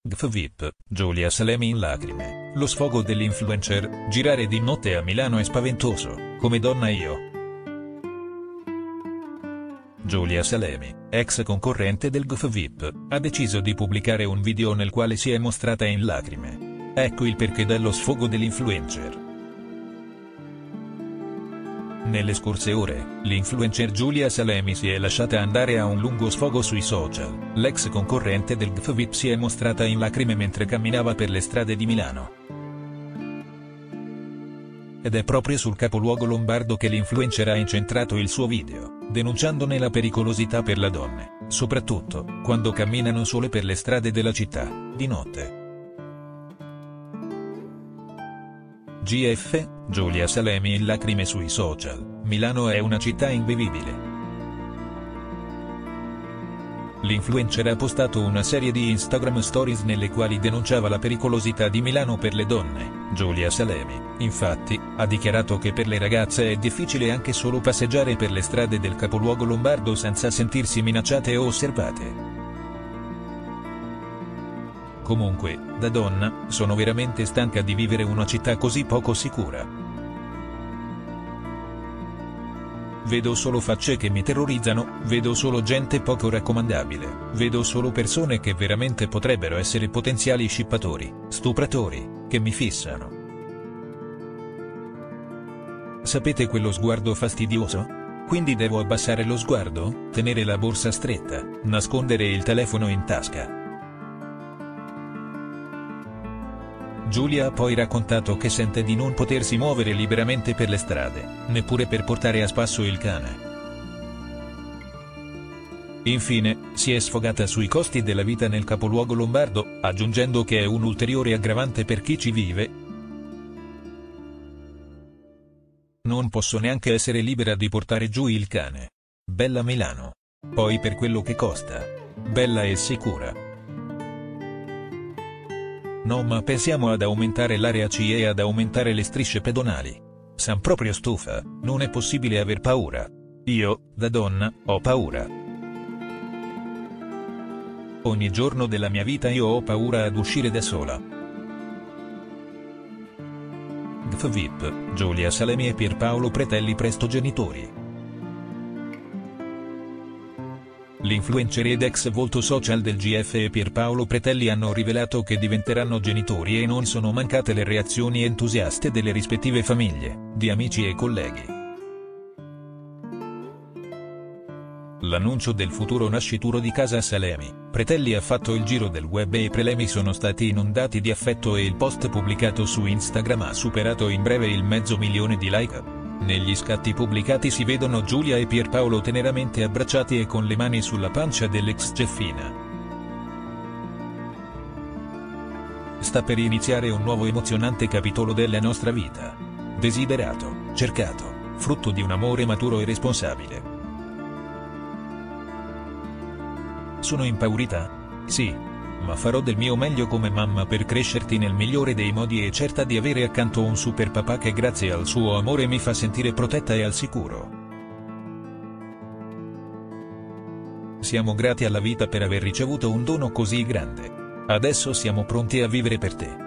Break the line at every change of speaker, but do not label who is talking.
GFVIP, Giulia Salemi in lacrime, lo sfogo dell'influencer, girare di notte a Milano è spaventoso, come donna io. Giulia Salemi, ex concorrente del GFVIP, ha deciso di pubblicare un video nel quale si è mostrata in lacrime. Ecco il perché dello sfogo dell'influencer. Nelle scorse ore, l'influencer Giulia Salemi si è lasciata andare a un lungo sfogo sui social. L'ex concorrente del GFVIP si è mostrata in lacrime mentre camminava per le strade di Milano. Ed è proprio sul capoluogo lombardo che l'influencer ha incentrato il suo video, denunciandone la pericolosità per le donne, soprattutto quando camminano sole per le strade della città, di notte. GF, Giulia Salemi in lacrime sui social, Milano è una città invivibile. L'influencer ha postato una serie di Instagram Stories nelle quali denunciava la pericolosità di Milano per le donne. Giulia Salemi, infatti, ha dichiarato che per le ragazze è difficile anche solo passeggiare per le strade del capoluogo lombardo senza sentirsi minacciate o osservate. Comunque, da donna, sono veramente stanca di vivere una città così poco sicura. Vedo solo facce che mi terrorizzano, vedo solo gente poco raccomandabile, vedo solo persone che veramente potrebbero essere potenziali scippatori, stupratori, che mi fissano. Sapete quello sguardo fastidioso? Quindi devo abbassare lo sguardo, tenere la borsa stretta, nascondere il telefono in tasca. Giulia ha poi raccontato che sente di non potersi muovere liberamente per le strade, neppure per portare a spasso il cane. Infine, si è sfogata sui costi della vita nel capoluogo lombardo, aggiungendo che è un ulteriore aggravante per chi ci vive. Non posso neanche essere libera di portare giù il cane. Bella Milano. Poi per quello che costa. Bella e sicura. No, ma pensiamo ad aumentare l'area C e ad aumentare le strisce pedonali. San proprio stufa, non è possibile aver paura. Io, da donna, ho paura. Ogni giorno della mia vita io ho paura ad uscire da sola. GFVIP, Giulia Salemi e Pierpaolo Pretelli presto genitori. L'influencer ed ex volto social del GF e Pierpaolo Pretelli hanno rivelato che diventeranno genitori e non sono mancate le reazioni entusiaste delle rispettive famiglie, di amici e colleghi. L'annuncio del futuro nascituro di casa Salemi, Pretelli ha fatto il giro del web e i prelemi sono stati inondati di affetto e il post pubblicato su Instagram ha superato in breve il 500.000 di like. Negli scatti pubblicati si vedono Giulia e Pierpaolo teneramente abbracciati e con le mani sulla pancia dell'ex ceffina. Sta per iniziare un nuovo emozionante capitolo della nostra vita. Desiderato, cercato, frutto di un amore maturo e responsabile. Sono impaurita? Sì. Ma farò del mio meglio come mamma per crescerti nel migliore dei modi e certa di avere accanto un super papà che grazie al suo amore mi fa sentire protetta e al sicuro. Siamo grati alla vita per aver ricevuto un dono così grande. Adesso siamo pronti a vivere per te.